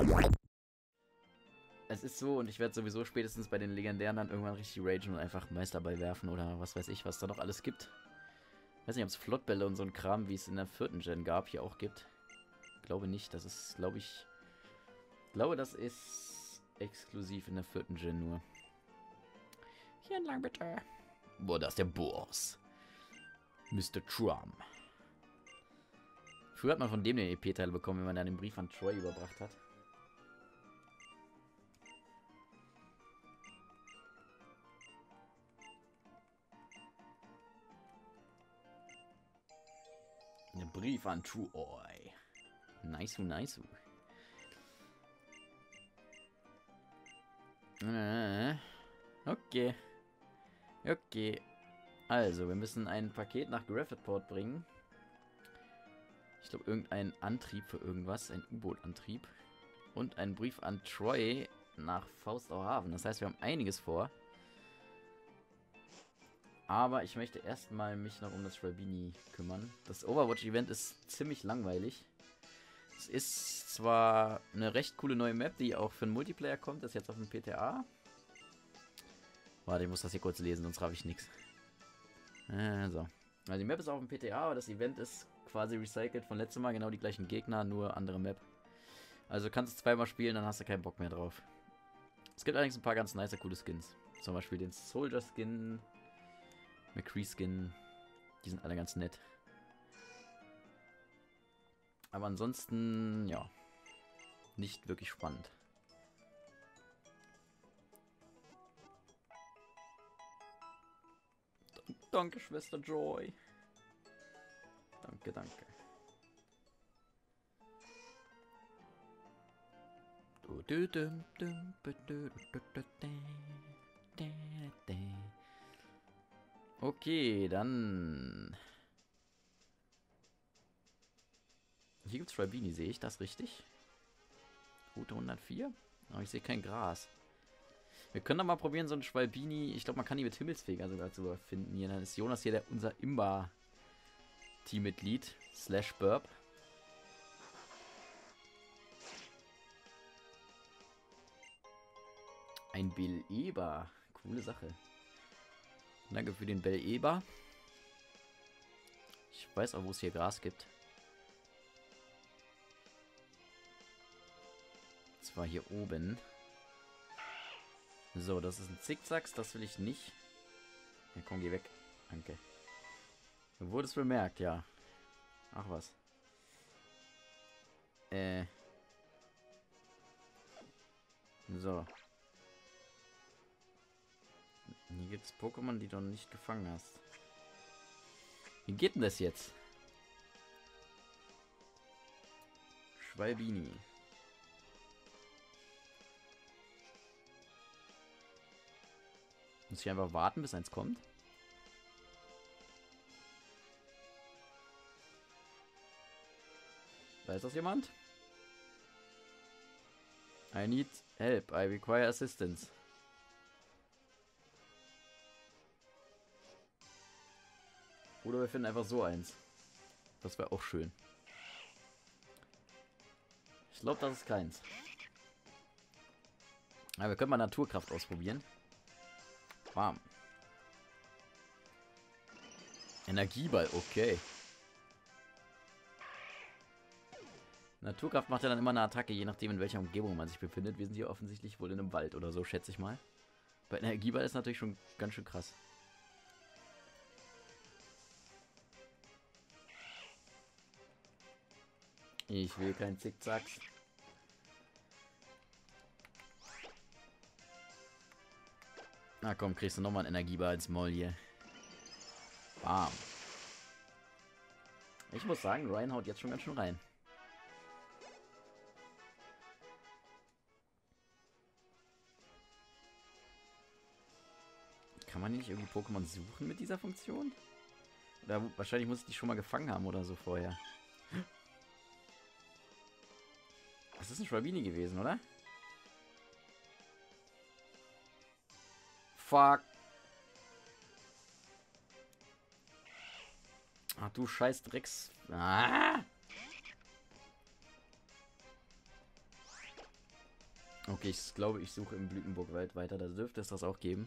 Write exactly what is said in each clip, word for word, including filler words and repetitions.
Es ist so, und ich werde sowieso spätestens bei den Legendären dann irgendwann richtig ragen und einfach Meisterball werfen oder was weiß ich, was da noch alles gibt. Ich weiß nicht, ob es Flottbälle und so ein Kram, wie es in der vierten Gen gab, hier auch gibt. Ich glaube nicht. Das ist, glaube ich... Ich glaube, das ist exklusiv in der vierten Gen nur. Hier entlang bitte. Boah, da ist der Boss. Mister Trump. Früher hat man von dem den E P-Teil bekommen, wenn man dann den Brief an Troy überbracht hat. Der Brief an Troy. Nice, nice. Äh, okay. Okay. Also, wir müssen ein Paket nach Graphitport bringen. Ich glaube, irgendein Antrieb für irgendwas. Ein U-Boot-Antrieb. Und einen Brief an Troy nach Faustau Hafen. Das heißt, wir haben einiges vor. Aber ich möchte erstmal mich noch um das Schrabini kümmern. Das Overwatch-Event ist ziemlich langweilig. Es ist zwar eine recht coole neue Map, die auch für den Multiplayer kommt. Das ist jetzt auf dem P T A. Warte, ich muss das hier kurz lesen, sonst habe ich nichts. Äh, so. Also die Map ist auf dem P T A, aber das Event ist quasi recycelt von letztem Mal. Genau die gleichen Gegner, nur andere Map. Also kannst du zweimal spielen, dann hast du keinen Bock mehr drauf. Es gibt allerdings ein paar ganz nice, coole Skins. Zum Beispiel den Soldier Skin, McCree Skin. Die sind alle ganz nett. Aber ansonsten, ja, nicht wirklich spannend. Danke, Schwester Joy. Danke, danke. Okay, dann... Hier gibt es Schrabini, sehe ich das richtig? Route hundertvier? Aber ich sehe kein Gras. Wir können doch mal probieren, so ein Schwalbini. Ich glaube, man kann die mit Himmelsfeger sogar zu finden. Hier, dann ist Jonas hier der, unser Imba-Teammitglied. Slash Burp. Ein Bell-Eber. Coole Sache. Danke für den Bell-Eber. Ich weiß auch, wo es hier Gras gibt. Zwar hier oben. So, das ist ein Zickzacks, das will ich nicht. Ja, komm, geh weg. Danke. Du wurdest bemerkt, ja. Ach was. Äh. So. Hier gibt es Pokémon, die du noch nicht gefangen hast. Wie geht denn das jetzt? Schwalbini. Muss ich einfach warten, bis eins kommt? Da ist das jemand? I need help. I require assistance. Oder wir finden einfach so eins. Das wäre auch schön. Ich glaube, das ist keins. Aber wir können mal Naturkraft ausprobieren. Bam. Energieball, okay. Naturkraft macht ja dann immer eine Attacke, je nachdem in welcher Umgebung man sich befindet. Wir sind hier offensichtlich wohl in einem Wald oder so, schätze ich mal. Bei Energieball ist natürlich schon ganz schön krass. Ich will kein Zickzacks. Na komm, kriegst du nochmal einen Energieball ins Maul hier. Bam. Ich muss sagen, Ryan haut jetzt schon ganz schön rein. Kann man nicht irgendwie Pokémon suchen mit dieser Funktion? Oder wahrscheinlich muss ich die schon mal gefangen haben oder so vorher. Das ist ein Schwalbini gewesen, oder? Fuck. Ach du scheiß Drecks. Ah! Okay, ich glaube, ich suche im Blütenburgwald weiter. Da dürfte es das auch geben.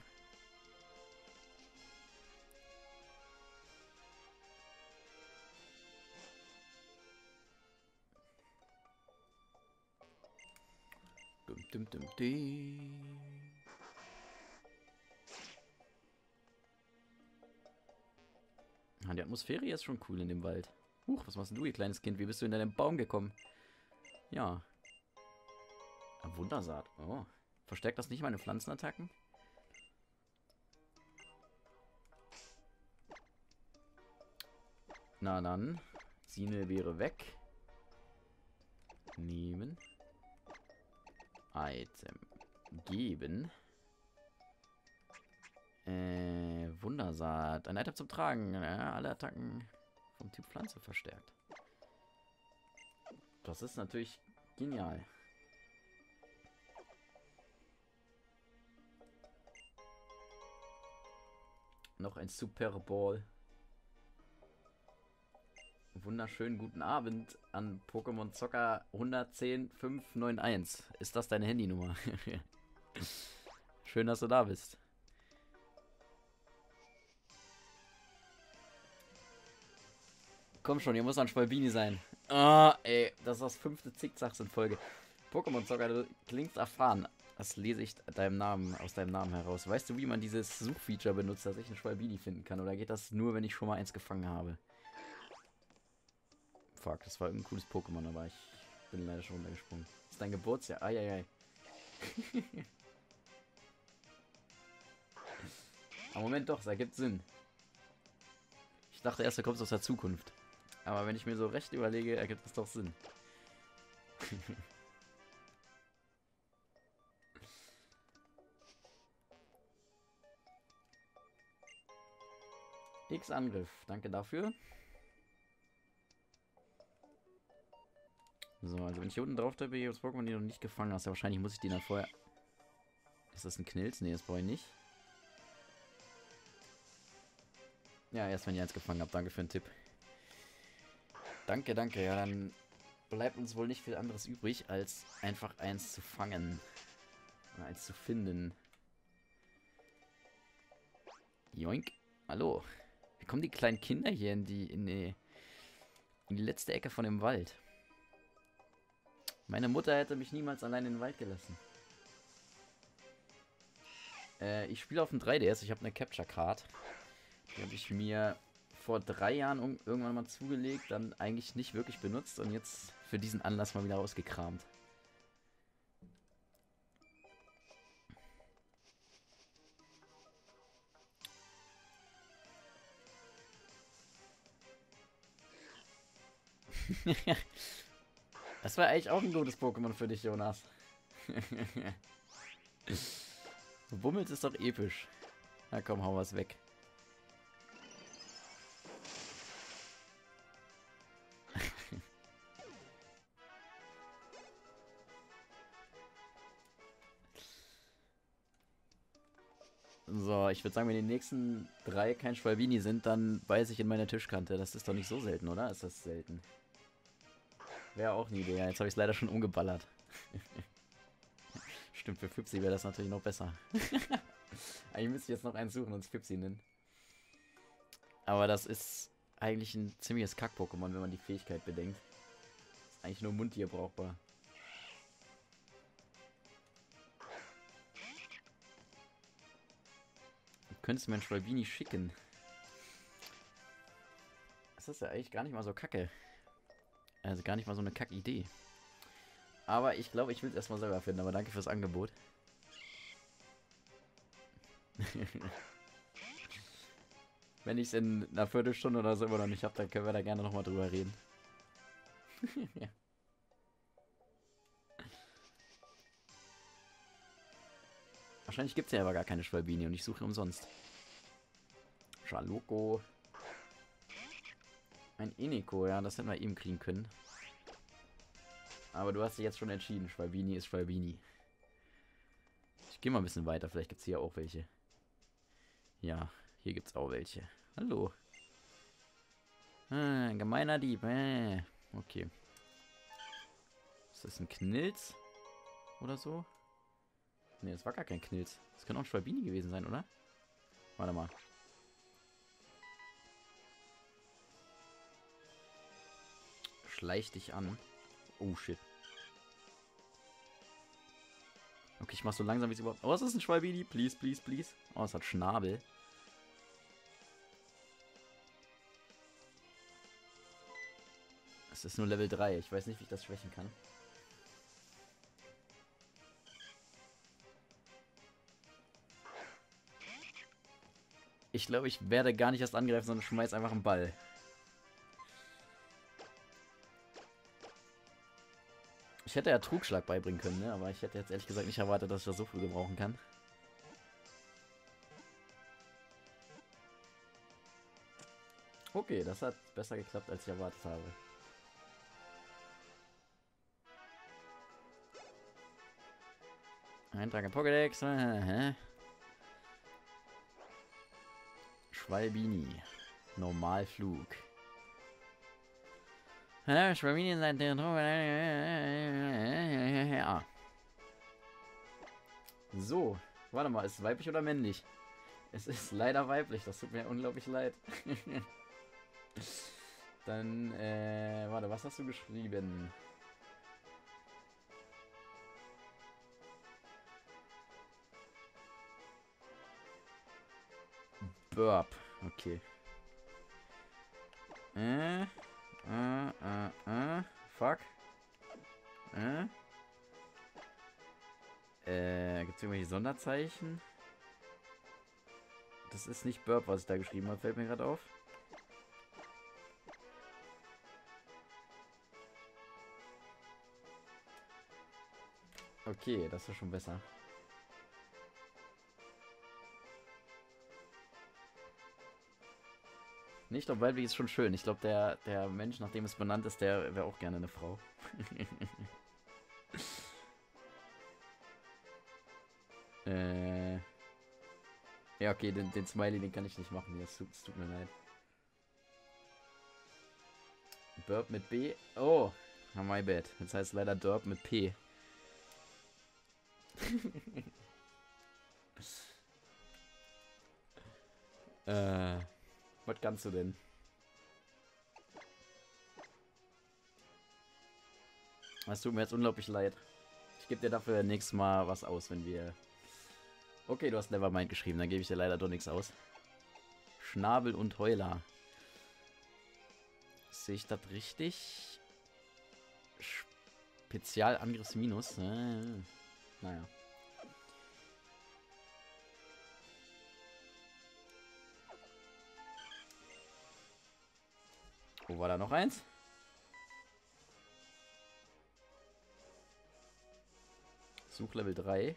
Dum, dum, dum, dum. Ah, die Atmosphäre ist schon cool in dem Wald. Huch, was machst denn du, ihr kleines Kind? Wie bist du in deinen Baum gekommen? Ja. Ah, Wundersaat. Oh. Verstärkt das nicht meine Pflanzenattacken? Na dann. Sine wäre weg. Nehmen. Item. Geben. Äh, Wundersaat. Ein Item zum Tragen. Ja, alle Attacken vom Typ Pflanze verstärkt. Das ist natürlich genial. Noch ein Super Ball. Wunderschönen guten Abend an Pokémon Zocker eins eins null fünf neun eins. Ist das deine Handynummer? Schön, dass du da bist. Komm schon, hier muss ein Schwalbini sein. Ah, ey, das ist das fünfte Zickzacks in Folge. Pokémon Zocker, du klingst erfahren. Das lese ich deinem Namen, aus deinem Namen heraus. Weißt du, wie man dieses Suchfeature benutzt, dass ich einen Schwalbini finden kann? Oder geht das nur, wenn ich schon mal eins gefangen habe? Fuck, das war ein cooles Pokémon, aber ich bin leider schon runtergesprungen. Das ist dein Geburtsjahr? Eieiei. Aber Moment doch, das ergibt Sinn. Ich dachte erst, du kommst aus der Zukunft. Aber wenn ich mir so recht überlege, ergibt das doch Sinn. X-Angriff, danke dafür. So, also wenn ich hier unten drauf tippe, hier das Pokémon, die noch nicht gefangen hast, ja, wahrscheinlich muss ich die dann vorher... Ist das ein Knilz? Ne, das brauche ich nicht. Ja, erst wenn ihr eins gefangen habt. Danke für den Tipp. Danke, danke. Ja, dann bleibt uns wohl nicht viel anderes übrig, als einfach eins zu fangen. Oder eins zu finden. Joink. Hallo. Wie kommen die kleinen Kinder hier in die, in die, in die letzte Ecke von dem Wald? Meine Mutter hätte mich niemals allein in den Wald gelassen. Äh, ich spiele auf dem drei D S. Ich habe eine Capture Card. Die habe ich mir vor drei Jahren um, irgendwann mal zugelegt, dann eigentlich nicht wirklich benutzt und jetzt für diesen Anlass mal wieder rausgekramt. Das war eigentlich auch ein gutes Pokémon für dich, Jonas. Bummels ist doch episch. Na komm, hau was weg. So, ich würde sagen, wenn die nächsten drei kein Schwalbini sind, dann beiße ich in meine Tischkante. Das ist doch nicht so selten, oder? Ist das selten? Wäre auch eine Idee. Jetzt habe ich es leider schon umgeballert. Stimmt, für Fipsi wäre das natürlich noch besser. Eigentlich müsste ich jetzt noch einen suchen und es Fipsi nennen. Aber das ist eigentlich ein ziemliches Kack-Pokémon, wenn man die Fähigkeit bedenkt. Ist eigentlich nur Mundtier brauchbar. Du könntest mir ein Schwalbini schicken. Das ist ja eigentlich gar nicht mal so kacke. Also gar nicht mal so eine Kack-Idee. Aber ich glaube, ich will es erstmal selber finden. Aber danke fürs Angebot. Wenn ich es in einer Viertelstunde oder so immer noch nicht habe, dann können wir da gerne nochmal drüber reden. Ja. Wahrscheinlich gibt es ja aber gar keine Schwalbini und ich suche umsonst. Schaloko. Ein Eniko, ja, das hätten wir eben kriegen können. Aber du hast dich jetzt schon entschieden. Schwalbini ist Schwalbini. Ich gehe mal ein bisschen weiter. Vielleicht gibt es hier auch welche. Ja, hier gibt es auch welche. Hallo. Ah, ein gemeiner Dieb. Äh, okay. Ist das ein Knilz? Oder so? Ne, das war gar kein Knilz. Das könnte auch ein Schwalbini gewesen sein, oder? Warte mal. Schleich dich an. Oh, shit. Okay, ich mach so langsam, wie es überhaupt... Oh, es ist ein Schwalbini. Please, please, please. Oh, es hat Schnabel. Es ist nur Level drei. Ich weiß nicht, wie ich das schwächen kann. Ich glaube, ich werde gar nicht erst angreifen, sondern schmeiß einfach einen Ball. Ich hätte ja Trugschlag beibringen können, ne? Aber ich hätte jetzt ehrlich gesagt nicht erwartet, dass ich das so viel gebrauchen kann. Okay, das hat besser geklappt, als ich erwartet habe. Eintrag in Pokédex. Äh, Schwalbini. Normalflug. Ja, Schwalbini seit der ah. So, warte mal, ist es weiblich oder männlich? Es ist leider weiblich, das tut mir unglaublich leid. Dann, äh, warte, was hast du geschrieben? Burp, okay. Äh, äh, äh, äh, fuck. Äh. Äh, gibt's irgendwelche Sonderzeichen? Das ist nicht Burp, was ich da geschrieben habe, fällt mir gerade auf. Okay, das ist schon besser. Nicht, ob weiblich ist schon schön. Ich glaube, der, der Mensch, nach dem es benannt ist, der wäre auch gerne eine Frau. äh. Ja, okay, den, den Smiley, den kann ich nicht machen. Es tut, tut mir leid. Burp mit B. Oh, my bad. Jetzt heißt es leider Derp mit P. äh, was kannst du denn? Es tut mir jetzt unglaublich leid. Ich gebe dir dafür nächstes Mal was aus, wenn wir... Okay, du hast Nevermind geschrieben, dann gebe ich dir leider doch nichts aus. Schnabel und Heuler. Sehe ich das richtig? Spezialangriffsminus. Äh, naja. Wo war da noch eins? Such Level drei.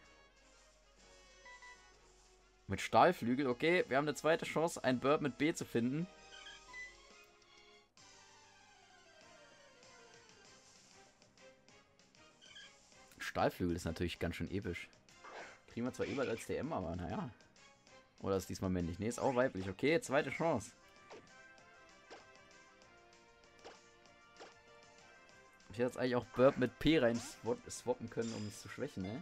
Mit Stahlflügel, okay. Wir haben eine zweite Chance, ein Burp mit B zu finden. Stahlflügel ist natürlich ganz schön episch. Kriegen wir zwar eh bald als D M, aber naja. Oder ist diesmal männlich? Ne, ist auch weiblich. Okay, zweite Chance. Ich hätte jetzt eigentlich auch Burp mit P rein swappen können, um es zu schwächen, ne?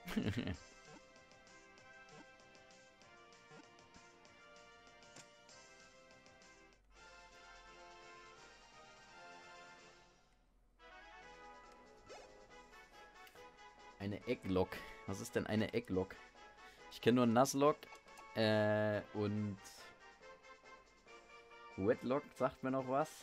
Eine Egglok. Was ist denn eine Egglok? Ich kenne nur Nuzlocke äh, und Wetlock sagt mir noch was.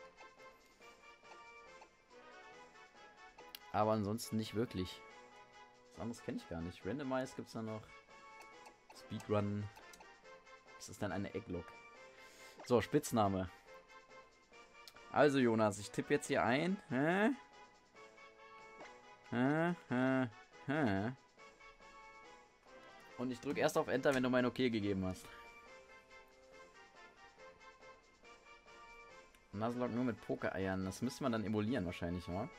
Aber ansonsten nicht wirklich. Was anderes kenne ich gar nicht. Randomize gibt es da noch. Speedrun. Was ist denn eine Egglok? So, Spitzname. Also Jonas, ich tippe jetzt hier ein. Hä? Hä? Hä? Hä? Und ich drücke erst auf Enter, wenn du mein Okay gegeben hast. Nuzlocke nur mit Pokereiern. Das müsste man dann emulieren wahrscheinlich, oder?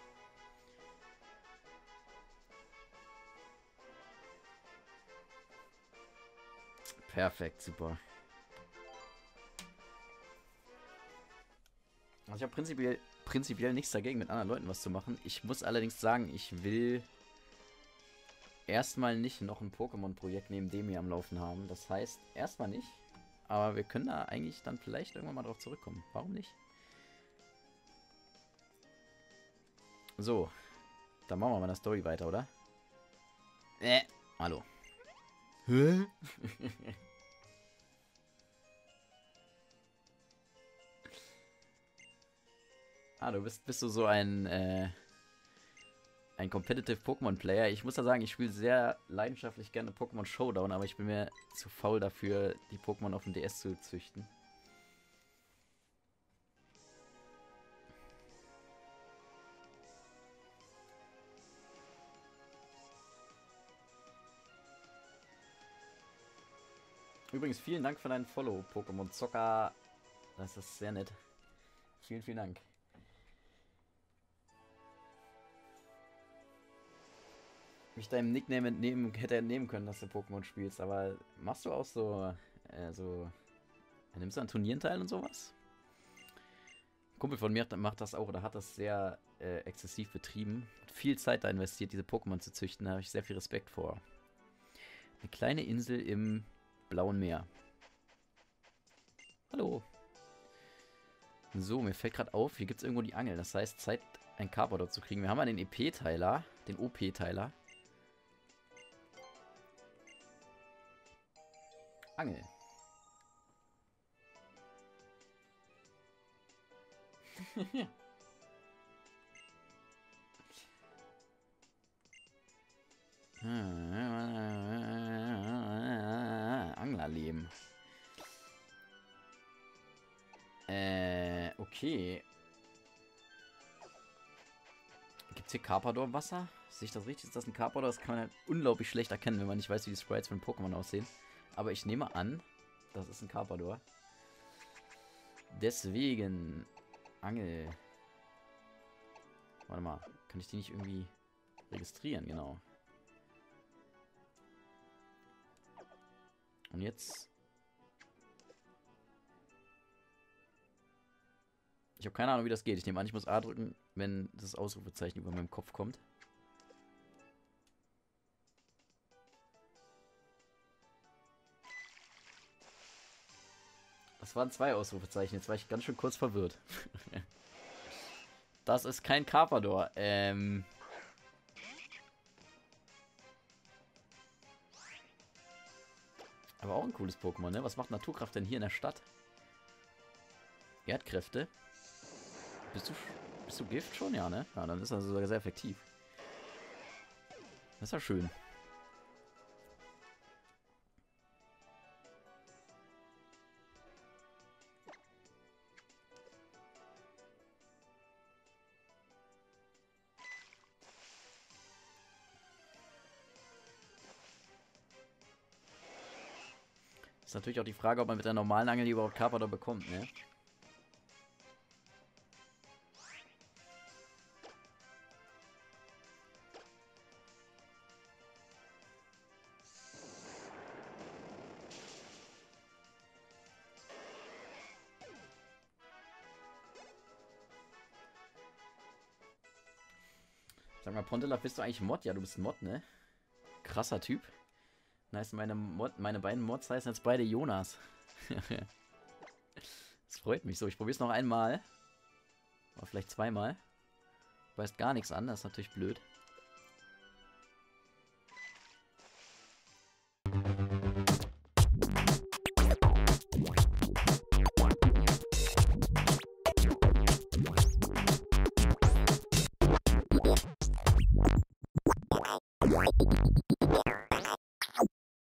Perfekt, super. Also ich habe prinzipiell, prinzipiell nichts dagegen, mit anderen Leuten was zu machen. Ich muss allerdings sagen, ich will erstmal nicht noch ein Pokémon-Projekt neben dem hier am Laufen haben. Das heißt, erstmal nicht. Aber wir können da eigentlich dann vielleicht irgendwann mal drauf zurückkommen. Warum nicht? So. Dann machen wir mal eine Story weiter, oder? Äh, hallo. Hä? Ah, du bist, bist du so ein, äh, ein Competitive Pokémon-Player. Ich muss ja sagen, ich spiele sehr leidenschaftlich gerne Pokémon Showdown, aber ich bin mir zu faul dafür, die Pokémon auf dem D S zu züchten. Übrigens, vielen Dank für deinen Follow, Pokémon Zocker. Das ist sehr nett. Vielen, vielen Dank. Mich deinem Nickname entnehmen, hätte entnehmen können, dass du Pokémon spielst, aber machst du auch so, äh, so, nimmst du an Turnieren teil und sowas? Ein Kumpel von mir macht das auch, oder hat das sehr äh, exzessiv betrieben. Hat viel Zeit da investiert, diese Pokémon zu züchten, da habe ich sehr viel Respekt vor. Eine kleine Insel im Blauen Meer. Hallo. So, mir fällt gerade auf, hier gibt es irgendwo die Angel. Das heißt, Zeit, ein Carpador zu kriegen. Wir haben ja den E P-Teiler, den O P-Teiler. Angel. Anglerleben. Äh, okay. Gibt es hier Carpador-Wasser? Sehe ich das richtig? Ist das ein Carpador? Das kann man halt unglaublich schlecht erkennen, wenn man nicht weiß, wie die Sprites von Pokémon aussehen. Aber ich nehme an, das ist ein Carpador. Deswegen Angel. Warte mal, kann ich die nicht irgendwie registrieren? Genau. Und jetzt... Ich habe keine Ahnung, wie das geht. Ich nehme an, ich muss A drücken, wenn das Ausrufezeichen über meinem Kopf kommt. Das waren zwei Ausrufezeichen. Jetzt war ich ganz schön kurz verwirrt. Das ist kein Carpador. Ähm... Aber auch ein cooles Pokémon, ne? Was macht Naturkraft denn hier in der Stadt? Erdkräfte. Bist du, bist du Gift schon? Ja, ne? Ja, dann ist das sogar sehr effektiv. Das ist ja schön. Ist natürlich auch die Frage, ob man mit der normalen Angel überhaupt Carpador bekommt, ne? Sag mal, Pontelaf, bist du eigentlich Mod? Ja, du bist ein Mod, ne? Krasser Typ. Nice, meine, Mod, meine beiden Mods heißen jetzt beide Jonas. Das freut mich so. Ich probiere es noch einmal. Oder vielleicht zweimal. Weist gar nichts an, das ist natürlich blöd.